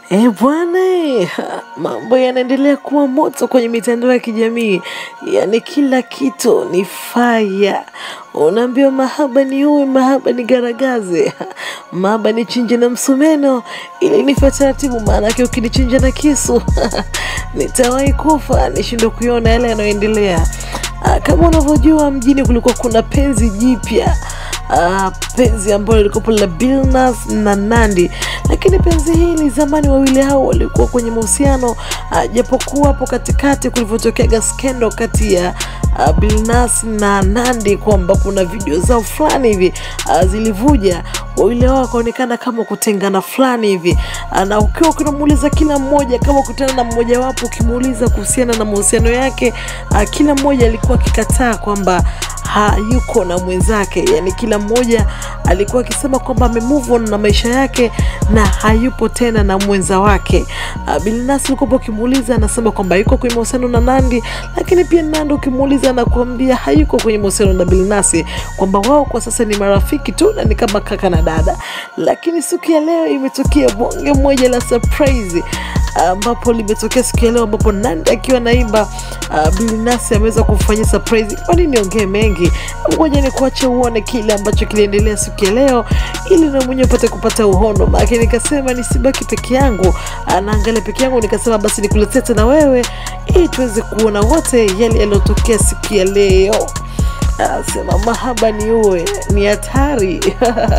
Bwana, mambo yanaendelea kuwa moto kwenye mitandao ya kijamii. Yaani kila kitu ni fire. Unaambiwa mahaba ni uwe, mahaba ni garagaze. Mahaba ni chinje na msumeno ili nife taratibu, maana yake ukinichinja na kisu nitawahi kufa nishindwe kuona yale yanayoendelea. Kama unavyojua, mjini kulikuwa kuna penzi jipya. Penzi ambalo lilikuwa la Billnass na Nandy, lakini penzi hili zamani wawili hao walikuwa kwenye mahusiano, japokuwa hapo katikati kulivotokea skendo kati ya Billnass na Nandy kwamba kuna video zao fulani hivi zilivuja, wawili hao wakaonekana kama kutengana fulani hivi. Na ukiwa unamuuliza kila mmoja, kama kutana na mmoja wapo ukimuuliza kuhusiana na mahusiano yake, kila mmoja alikuwa akikataa kwamba hayuko na mwenzake. Yani kila mmoja alikuwa akisema kwamba amemove on na maisha yake na hayupo tena na mwenza wake. Billnass alikuwa akimuuliza anasema kwamba yuko kwenye mahusiano na Nandy, lakini pia Nandy ukimuuliza anakuambia hayuko kwenye mahusiano na Billnass, kwamba wao kwa sasa ni marafiki tu na ni kama kaka na dada. Lakini siku ya leo imetokea bonge moja la surprise ambapo limetokea siku ya leo, ambapo Nandy akiwa naimba, Billnass ameweza kumfanyia surprise. Kwa nini niongee mengi? Ngoja ni kuache uone kile ambacho kiliendelea siku ya leo ili na mwenyewe upate kupata uhondo. Maana nikasema nisibaki peke yangu, naangalia peke yangu, nikasema basi nikuletee tena wewe ili tuweze kuona wote yale yaliyotokea siku ya leo. Sema mahaba ni uwe, ni hatari.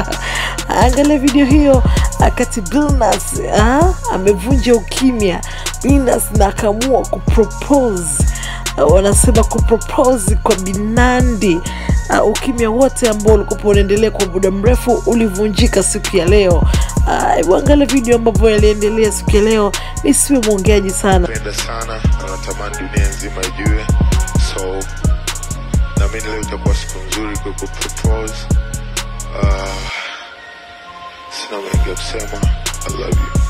Angalia video hiyo akati Billnass amevunja ukimya. Billnass na akaamua kupropose. Wanasema kupropose kwa Nandy. Ukimya wote ambao ulikuwa unaendelea kwa muda mrefu ulivunjika siku ya leo. Angalia video ambapo yaliendelea siku ya leo. Nisiwe mwongeaji sana. Napenda sana, natamani dunia nzima ijue. So na mimi leo itakuwa siku nzuri kwa kupropose. Sina mengi ya kusema. I love you.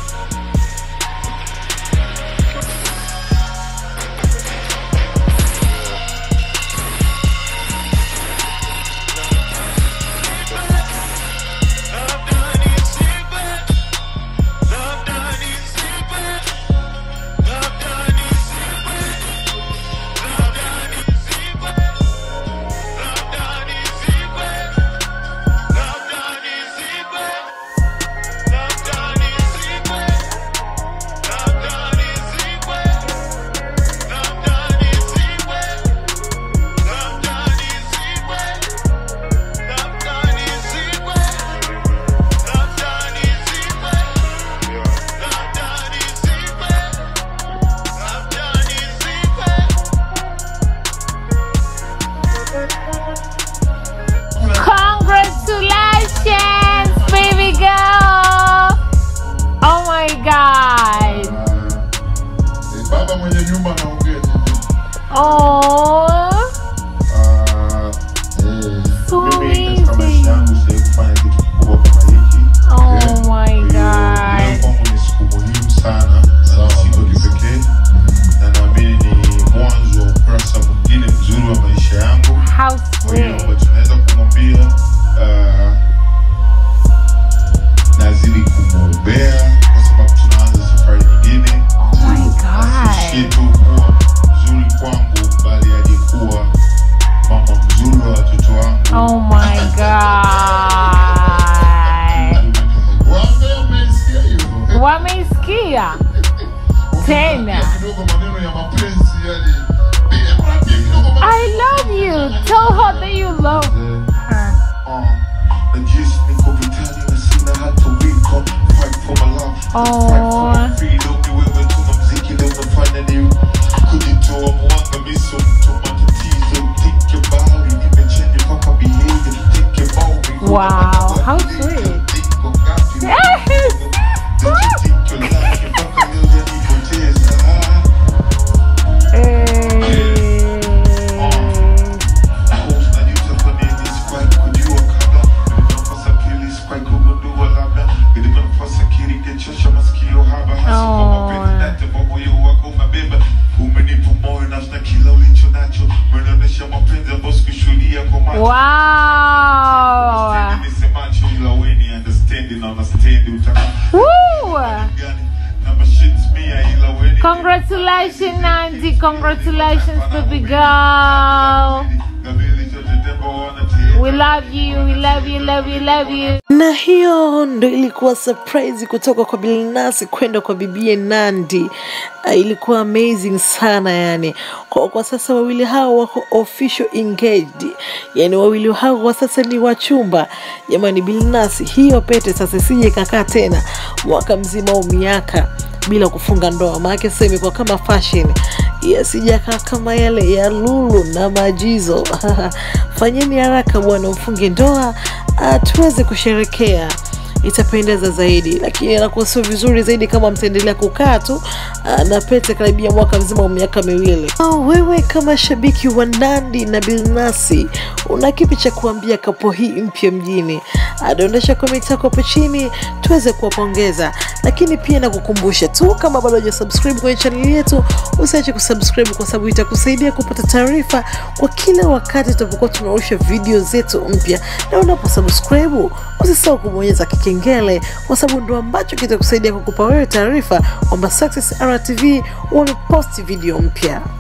Congratulations, baby girl! Oh my God! Baba mwenye nyumba anaongea. Oh, so easy. Oh my God! How sweet! Nazidi kumwombea kwa sababu tunaanza safari nyingine. Oh my God! Si tu kuwa mzuri kwangu, bali hadi kuwa mama mzuri wa watoto wangu. Oh my God! Wamesikia hivyo? Wamesikia tena. Kidogo maneno ya mapenzi yani. I love you. Tell her that you love her. Oh. Wow, how sweet. Yes. Umenipa moyo na kila ulicho nacho. Congratulations, Nandi. Congratulations, baby girl. We love you, we love you, love you, love you. Na hiyo ndo ilikuwa surprise kutoka kwa Billnass kwenda kwa bibie Nandi. Ilikuwa amazing sana yani. Kwa sasa wawili hao wako official engaged. Yani wawili hao kwa sasa ni wachumba. Jamani Billnass, hiyo pete sasa sije kakaa tena mwaka mzima au miaka bila kufunga ndoa. Maana sasa imekuwa kama fashion. Sijakaa kama yale ya Lulu na Majizo. Fanyeni haraka bwana mfunge ndoa tuweze kusherekea. Itapendeza zaidi, lakini inakuwa sio vizuri zaidi kama mtaendelea kukaa tu na pete karibia mwaka mzima au miaka miwili. Wewe kama shabiki wa Nandi na Billnass, una kipi cha kuambia kapo hii mpya mjini? Dondosha comment yako hapo chini tuweze kuwapongeza. Lakini pia nakukumbusha tu, kama bado hujasubscribe kwenye channel yetu, usiache kusubscribe kwa sababu itakusaidia kupata taarifa kwa kila wakati tutapokuwa tunarusha video zetu mpya. Na unaposubscribe usisahau kubonyeza kengele kwa sababu ndio ambacho kitakusaidia kukupa wewe taarifa kwamba Success RTV wamepost video mpya.